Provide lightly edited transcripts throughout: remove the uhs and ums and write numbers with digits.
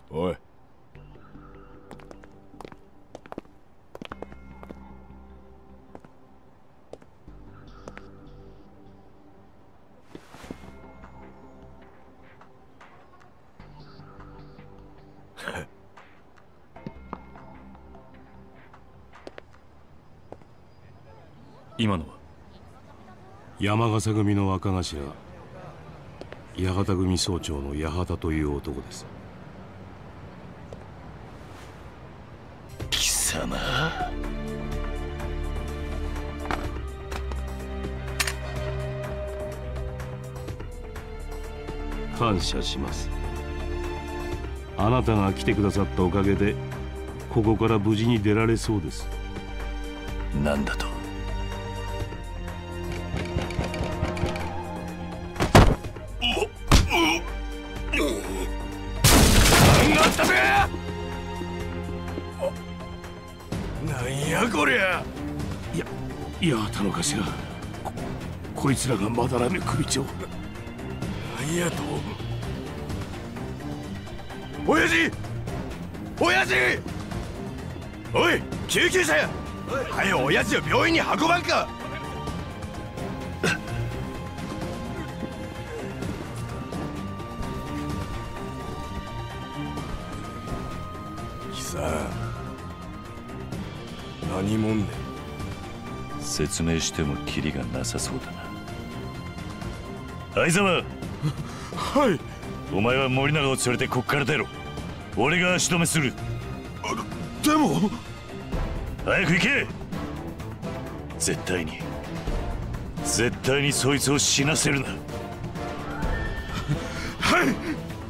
おい。 今のは山笠組の若頭、八幡組総長の八幡という男です。 貴様、 感謝します。あなたが来てくださったおかげでここから無事に出られそうです。 何だと？ なんやこりゃ。 八幡の頭、こいつらが斑目首長。 なんやと。親父、親父、おい救急車や。はよ親父を病院に運ばんか。貴さん、何もんねん。 説明してもキリがなさそうだな。相沢、 はい。 お前は森永を連れてこっから出ろ。俺が足止めする。 でも早く行け。絶対にそいつを死なせるな。 はい。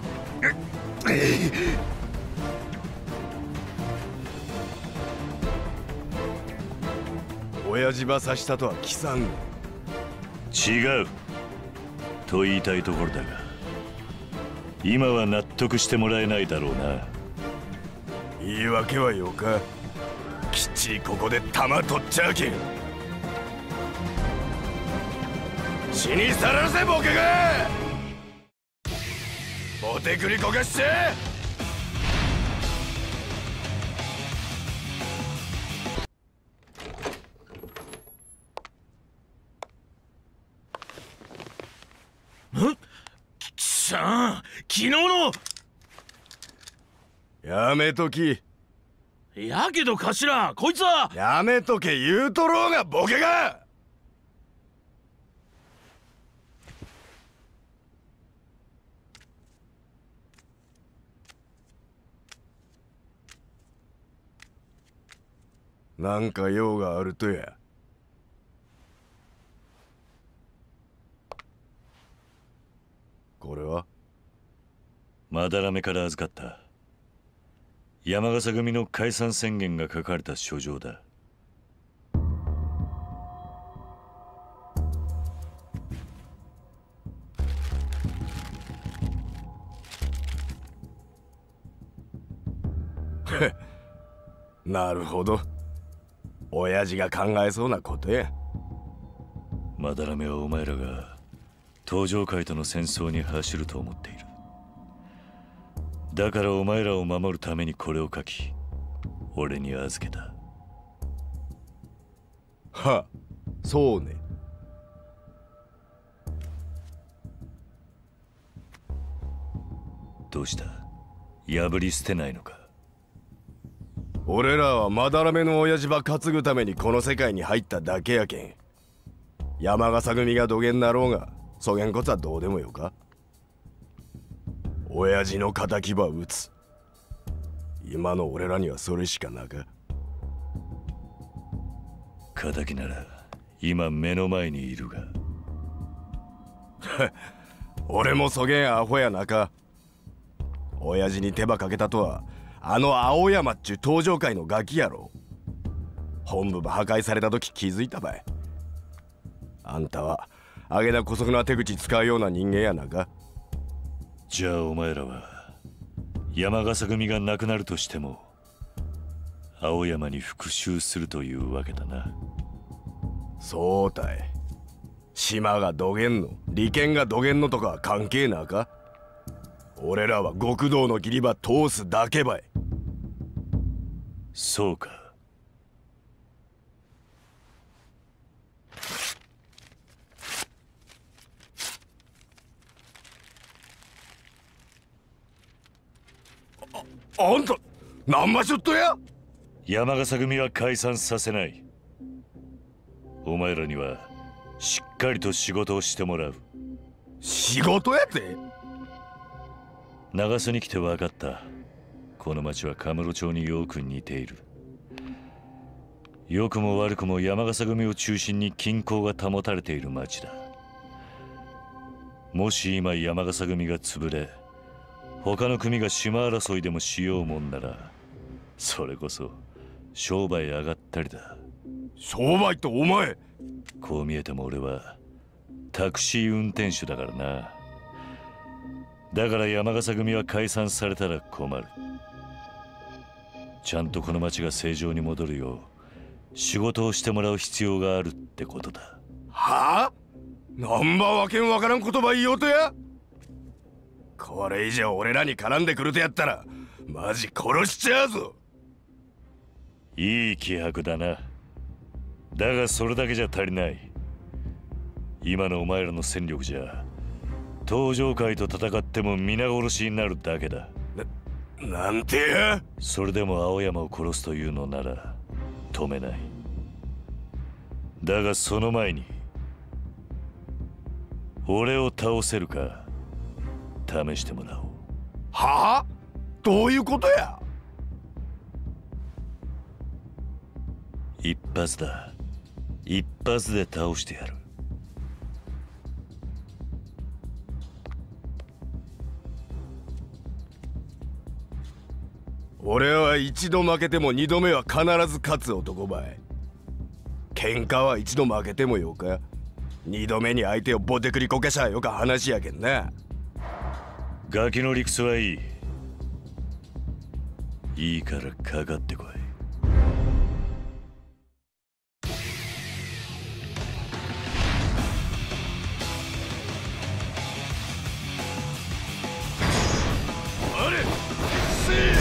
親父ば刺したとは聞さん。 違うと言いたいところだが、今は納得してもらえないだろうな。 言い訳はよか。きっちりここで弾取っちゃうけん。死にさらせボケが。ボテクリこかして。 さあ、昨日の。 やめとき。 やけど頭、こいつは。 やめとけ言うとろうがボケが。なんか用があるとや。これは斑目から預かった山笠組の解散宣言が書かれた書状だ。 なるほど。親父が考えそうなことや。 斑目はお前らが東上界との戦争に走ると思っている。だからお前らを守るためにこれを書き、俺に預けた。 は、そうね。 どうした？破り捨てないのか？ 俺らは斑目の親父ば担ぐためにこの世界に入っただけやけん。山笠組が土下になろうがそげんこつはどうでもよか。親父の敵ば撃つ。今の俺らにはそれしかなか。 敵なら今目の前にいるが。 俺もそげんアホやなか。親父に手ばかけたとはあの青山っちゅう東上界のガキやろ。本部ば破壊された時気づいたばい。あんたはあげな姑息な手口使うような人間やなか。 じゃあお前らは山笠組がなくなるとしても青山に復讐するというわけだな。 そうたい。島がどげんの利権がどげんのとかは関係なか。 俺らは極道の切り場通すだけばい。 そうか。 あんた何場所っとや。 山笠組は解散させない。お前らにはしっかりと仕事をしてもらう。 仕事やて。 長洲に来て分かった。この町はカムロ町によく似ている。良くも悪くも山笠組を中心に均衡が保たれている町だ。もし今山笠組が潰れ、他の組が島争いでもしようもんなら、それこそ商売上がったりだ。 商売とお前。 こう見えても俺はタクシー運転手だからな。だから山笠組は解散されたら困る。ちゃんとこの町が正常に戻るよう仕事をしてもらう必要があるってことだ。 はあ。なんばわけんわからん言葉言いようとや。これ以上俺らに絡んでくるとやったらマジ殺しちゃうぞ。 いい気迫だな。だがそれだけじゃ足りない。今のお前らの戦力じゃ東上界と戦っても皆殺しになるだけだ。 なんてや。 それでも青山を殺すというのなら止めない。だがその前に俺を倒せるか試してもらおう。 はあ。どういうことや。 一発だ。一発で倒してやる。 俺は一度負けても二度目は必ず勝つ男ばい。喧嘩は一度負けてもよか。二度目に相手をボテクリこけしゃよか話やけんな。 ガキの理屈はいい。いいからかかってこい。 あれせえ。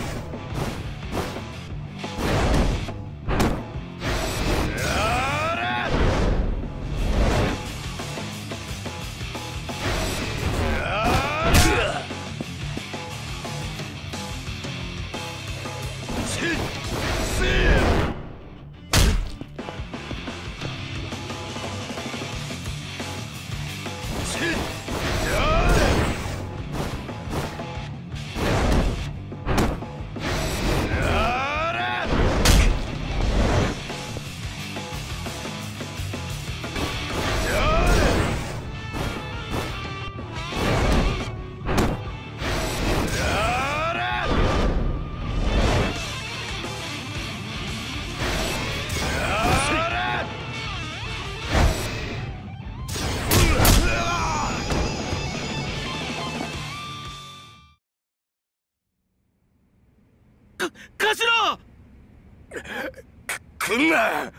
頭！ 来んな。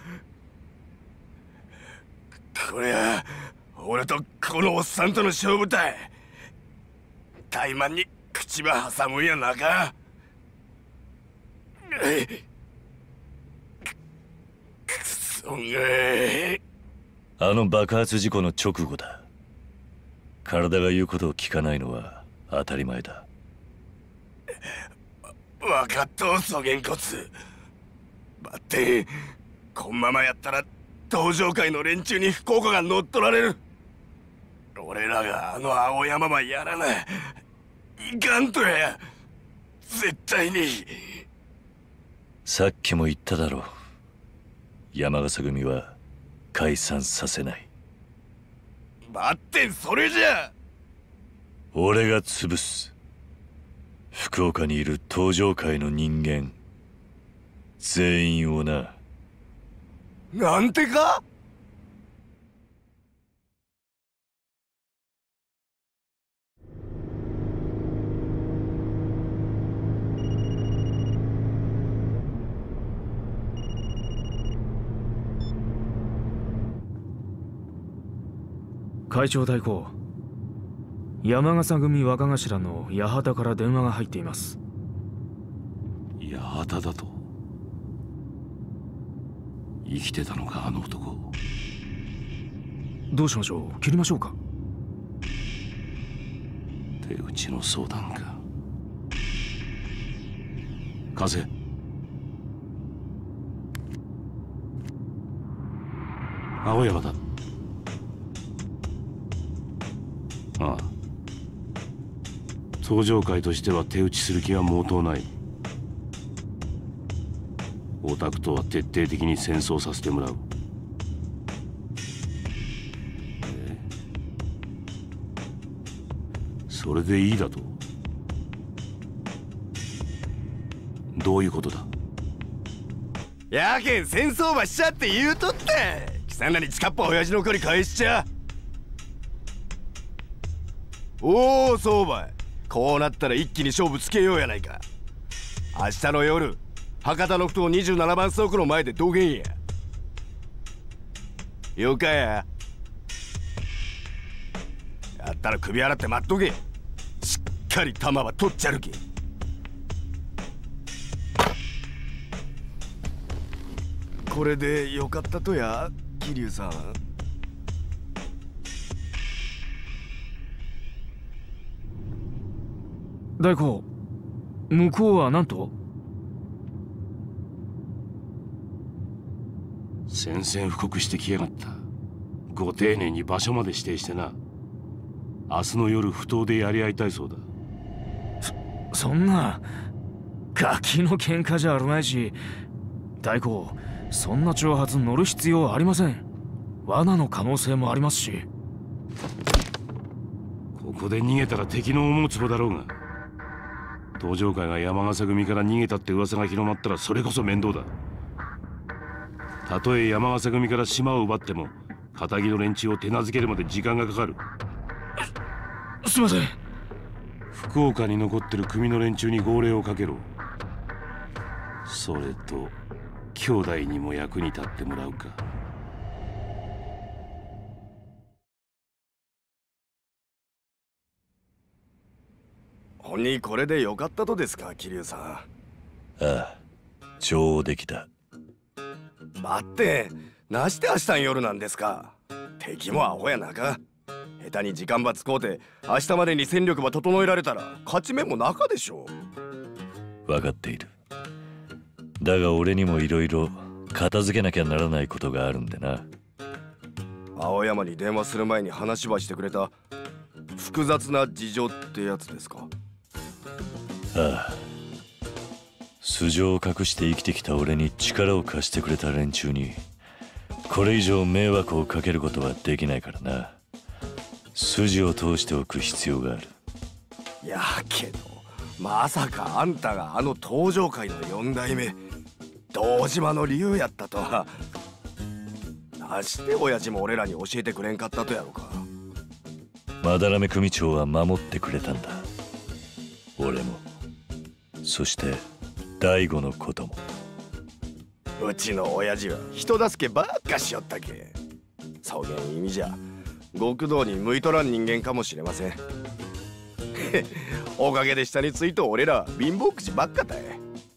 こりゃ俺とこのおっさんとの勝負だい。怠慢に口ば挟むんやなか。くそがい。 あの爆発事故の直後だ。体が言うことを聞かないのは当たり前だ。 分かっとうそげんこつ。ばってんこんままやったら東上界の連中に福岡が乗っ取られる。俺らがあの青山ばやらない。いかんとや。絶対に。 さっきも言っただろう。山笠組は解散させない。 待ってん、それじゃ。 俺が潰す。福岡にいる東上界の人間全員をな。 なんてか。 会長代行、 山笠組若頭の八幡から電話が入っています。 八幡だと？生きてたのか、あの男。 どうしましょう？切りましょうか？ 手打ちの相談か。風。青山だ。ああ。登場会としては手打ちする気は毛頭ない。オタクとは徹底的に戦争させてもらう。それでいいだと？どういうことだ？ やけん戦争ばしちゃって言うとって貴様らに近っぽ親父の借り返しちゃ。おお、そうばい。こうなったら一気に勝負つけようやないか。明日の夜博多のふ頭27番倉庫の前でどげんや。よかや。やったら首洗って待っとけ。しっかり弾は取っちゃるけ。これでよかったとや、桐生さん。 大工、向こうは何と？ 宣戦布告してきやがった。ご丁寧に場所まで指定してな。明日の夜不当でやり合いたいそうだ。 そんなガキの喧嘩じゃあるまいし、大工、そんな挑発乗る必要ありません。罠の可能性もありますし。 ここで逃げたら敵の思うつぼだろうが。登場会が山笠組から逃げたって噂が広まったらそれこそ面倒だ。たとえ山笠組から島を奪っても片木の連中を手なずけるまで時間がかかる。 すいません。 福岡に残ってる組の連中に号令をかけろ。それと兄弟にも役に立ってもらうか。 ほんにこれでよかったとですか、桐生さん。 ああ、上出来だ。 待って、なして明日の夜なんですか。敵もアホやなか。下手に時間ば使うて明日までに戦力ば整えられたら勝ち目もなかでしょう。分かっている。だが俺にもいろいろ片付けなきゃならないことがあるんでな。 青山に電話する前に話はしてくれた複雑な事情ってやつですか。 ああ、素性を隠して生きてきた俺に力を貸してくれた連中にこれ以上迷惑をかけることはできないからな。筋を通しておく必要がある。 やけどまさかあんたがあの登場界の4代目堂島の竜やったとは。なして親父も俺らに教えてくれんかったとやろか。 斑目組長は守ってくれたんだ。俺も、そして大悟のことも。 うちの親父は人助けばっかしよったけ。そげん意味じゃ極道に向いとらん人間かもしれません。おかげで下についと俺らは貧乏口ばっかだい。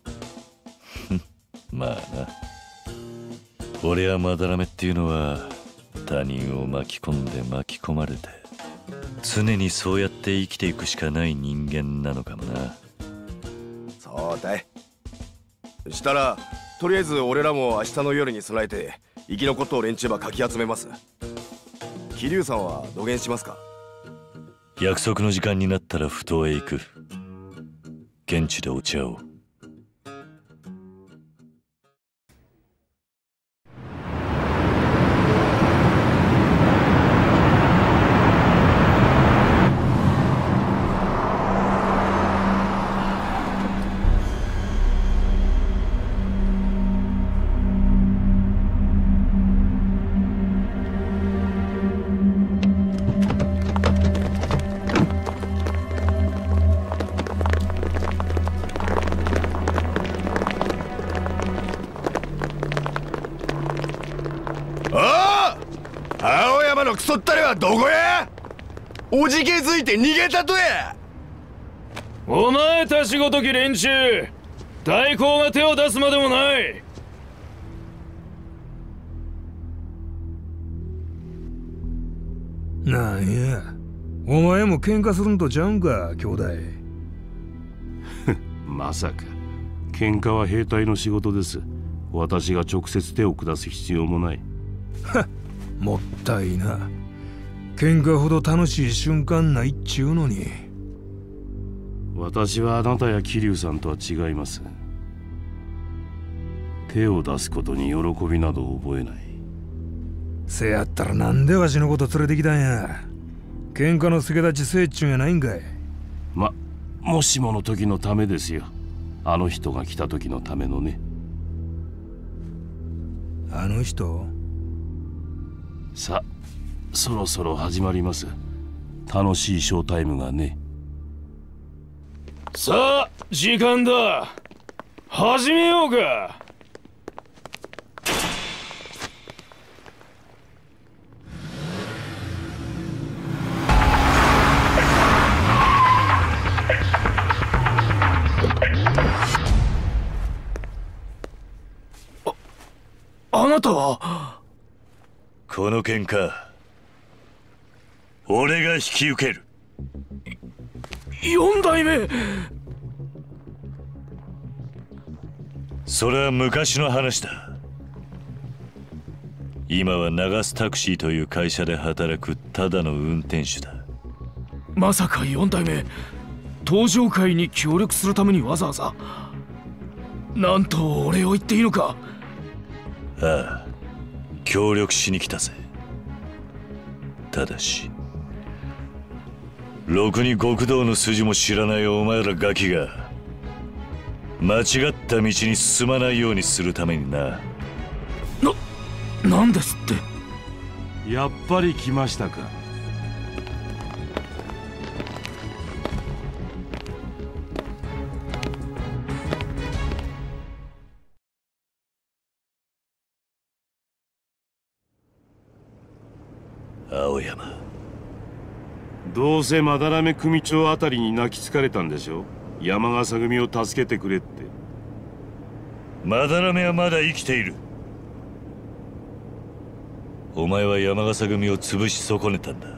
まあな。俺は斑目っていうのは他人を巻き込んで巻き込まれて常にそうやって生きていくしかない人間なのかもな。 そうだい。したらとりあえず俺らも明日の夜に備えて生き残っと連中ばかき集めます。桐生さんはどげんしますか。 約束の時間になったら不当へ行く。現地でお茶を。 青山のクソったれはどこや。 おじけづいて逃げたとや。 お前たちごとき連中、大公が手を出すまでもない。 なんや、お前も喧嘩するんとちゃうんか、兄弟。 まさか喧嘩は兵隊の仕事です。私が直接手を下す必要もない。 もったいな。喧嘩ほど楽しい瞬間ないっちゅうのに。 私はあなたや桐生さんとは違います。手を出すことに喜びなど覚えない。 せやったらなんでわしのこと連れてきたんや。喧嘩の助太刀せいっちゅうんやないんかい。 もしもの時のためですよ。あの人が来た時のためのね。 あの人？ さあ、そろそろ始まります。楽しいショータイムがね。 さあ、時間だ。始めようか。あなたは？ この喧嘩、俺が引き受ける。 4代目。 それは昔の話だ。今は流すタクシーという会社で働くただの運転手だ。 まさか4代目、登場会に協力するためにわざわざ。なんとお礼を言っていいのか。 ああ、協力しに来たぜ。ただし、ろくに極道の筋も知らないお前らガキが間違った道に進まないようにするためにな。 なんですって。 やっぱり来ましたか。 青山、 どうせ斑目組長あたりに泣きつかれたんでしょ。山笠組を助けてくれって。 斑目はまだ生きている。お前は山笠組を潰し損ねたんだ。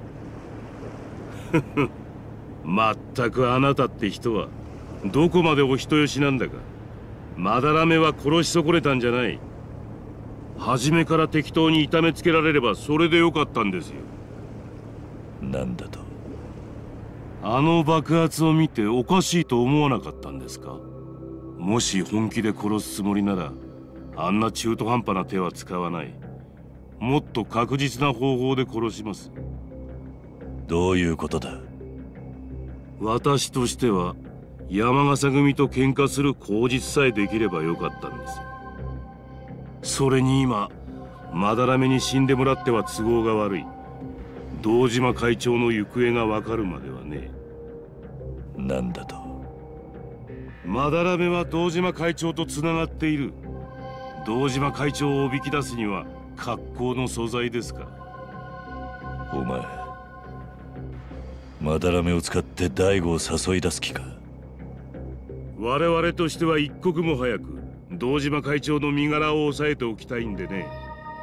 まったくあなたって人はどこまでお人よしなんだか。斑目は殺し損ねたんじゃない。初めから適当に痛めつけられればそれでよかったんですよ。 なんだと？ あの爆発を見ておかしいと思わなかったんですか。もし本気で殺すつもりならあんな中途半端な手は使わない。もっと確実な方法で殺します。 どういうことだ？ 私としては山笠組と喧嘩する口実さえできればよかったんです。それに今斑目に死んでもらっては都合が悪い。堂島会長の行方が分かるまではね。 なんだと？ 斑目は堂島会長とつながっている。堂島会長をおびき出すには格好の素材ですか。 お前、斑目を使って大悟を誘い出す気か？ 我々としては一刻も早く堂島会長の身柄を押さえておきたいんでね。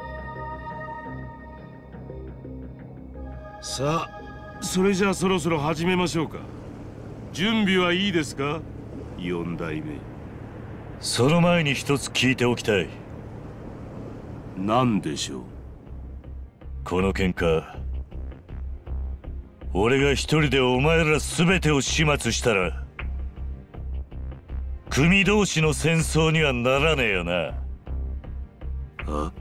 さあ、それじゃあそろそろ始めましょうか。準備はいいですか、4代目。 その前に一つ聞いておきたい。 何でしょう？ この喧嘩、俺が一人でお前ら全てを始末したら組同士の戦争にはならねえよな。 あ？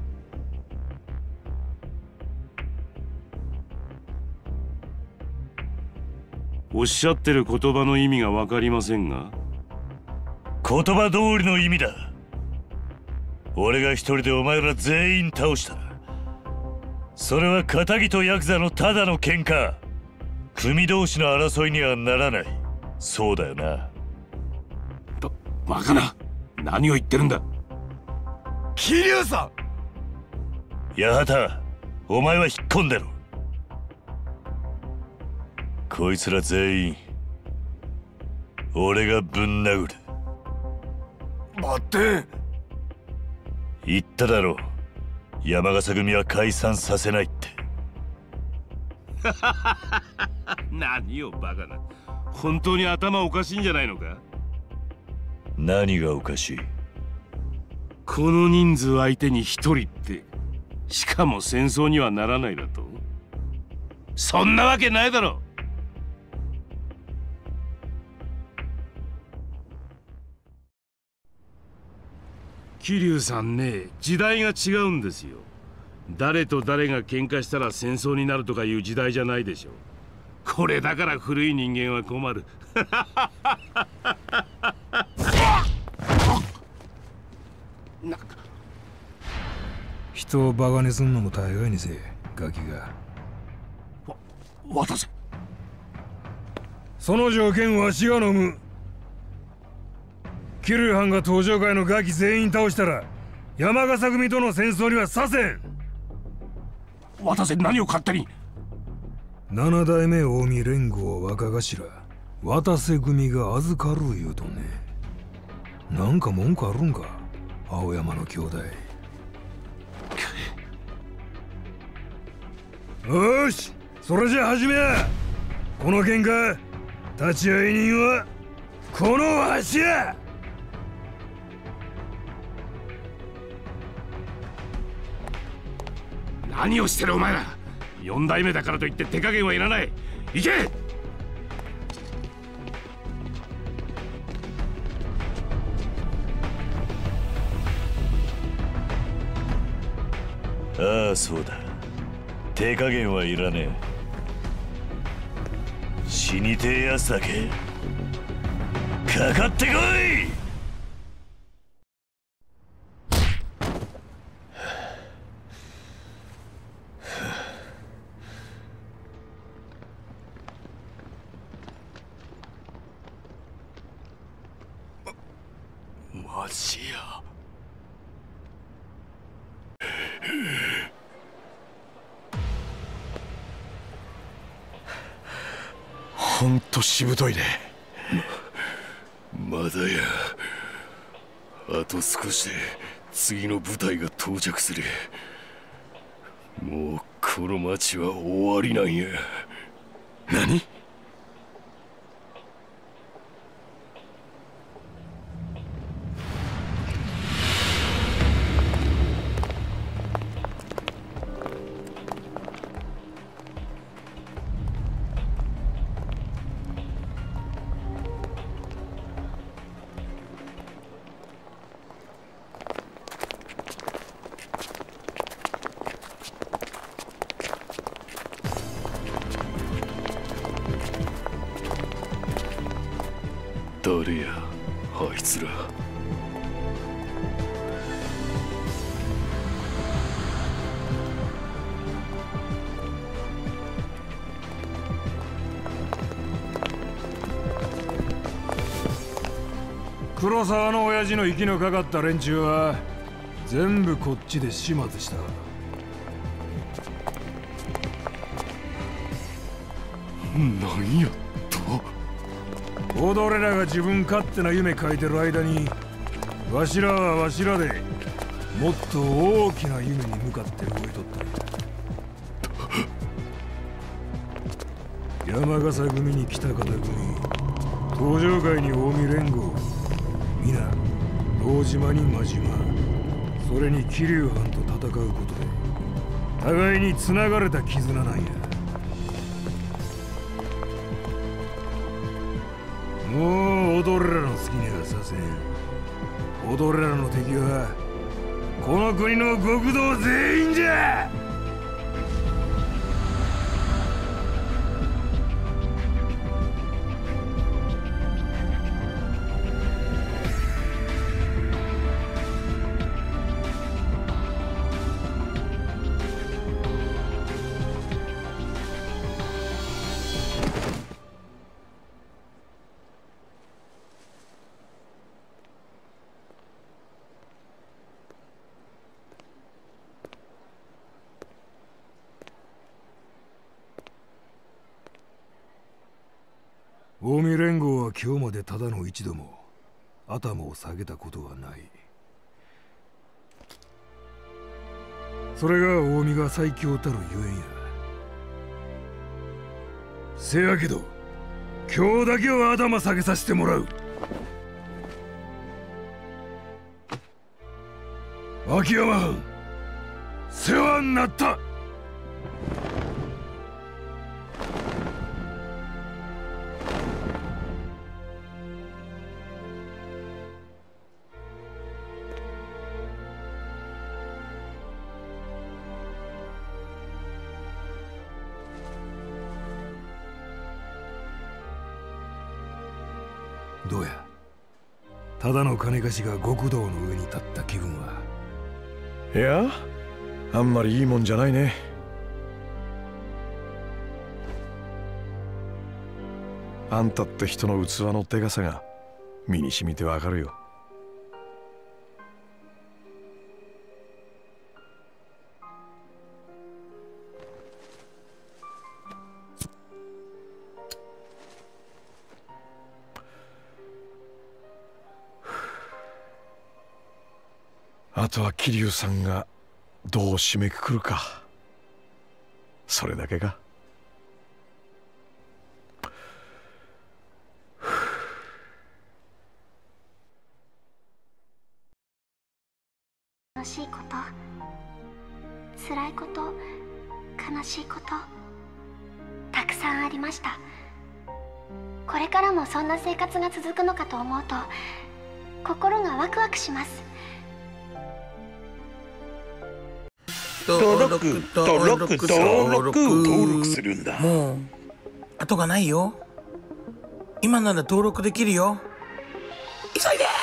おっしゃってる言葉の意味が分かりませんが。 言葉通りの意味だ。俺が一人でお前ら全員倒したらそれは片木とヤクザのただの喧嘩、組同士の争いにはならない。そうだよな。 バカな、何を言ってるんだ。 桐生さん、 八幡、お前は引っ込んでろ。 こいつら全員俺がぶん殴る。 待って。 言っただろう、山笠組は解散させないって。 何よバカな、本当に頭おかしいんじゃないのか。 何がおかしい。 この人数相手に一人って、しかも戦争にはならないだと。そんなわけないだろ。桐生さんね、時代が違うんですよ。誰と誰が喧嘩したら戦争になるとかいう時代じゃないでしょ。これだから古い人間は困る。 人をバカにすんのも大概にせえ、ガキが。 渡せ。 その条件わしが飲む。桐生藩が東上会のガキ全員倒したら山笠組との戦争にはさせん。 渡せ。何を勝手に。 七代目近江連合若頭渡瀬組が預かる言うとね。なんか文句あるんか、青山の兄弟。よし、それじゃ始めや。この喧嘩立ち会い人はこのわしや。 何をしてるお前ら。4代目だからといって手加減はいらない。行け。 ああそうだ、手加減はいらねえ。死にてえやつだけかかってこい。 マジや。ほんとしぶといね。 まだや。あと少しで次の部隊が到着する。もうこの町は終わりなんや。 何？ 誰やあいつら。 黒沢の親父の息のかかった連中は全部こっちで始末した。 何やと。 踊れらが自分勝手な夢描いてる間にわしらはわしらでもっと大きな夢に向かって動いとった。山笠組に北方組、東上会に近江連合、皆堂島に真島、それに桐生藩と戦うことで互いに繋がれた絆なんや。もう踊れらの好きにはさせん。踊れらの敵はこの国の極道全員じゃ。 近江連合は今日までただの一度も頭を下げたことはない。それが近江が最強たるゆえんや。せやけど今日だけは頭下げさせてもらう。秋山藩世話になった。どうや、ただの金貸しが極道の上に立った気分は。 いや、あんまりいいもんじゃないね。あんたって人の器のでかさが身に染みてわかるよ。あとは桐生さんがどう締めくくるか、それだけか。 楽しいこと、辛いこと、悲しいことたくさんありました。これからもそんな生活が続くのかと思うと心がワクワクします。 登録するんだ。もう後がないよ。今なら登録できるよ。急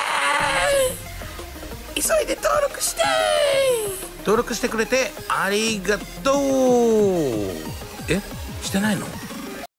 いで登録して。登録してくれてありがとう。してないの？